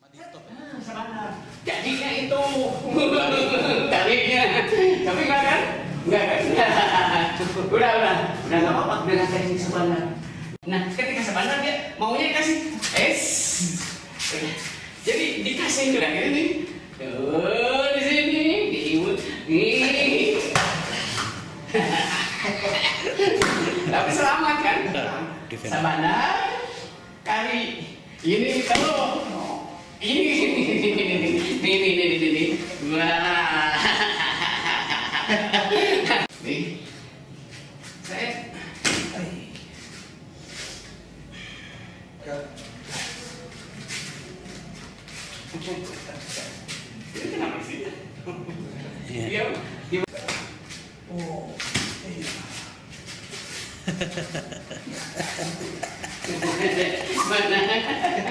Jadinya itu tariknya, tapi enggak kan? Enggak kan? Udah nggak apa-apa, udah nggak teknik sebentar. Nah, ketika sebentar dia maunya dikasih es, jadi dikasih juga ini. Di sini, diimut, nih. Tapi selamat kan? Sebentar kali ini kalau ini wah nih saya ini kenapa sih dia oh mana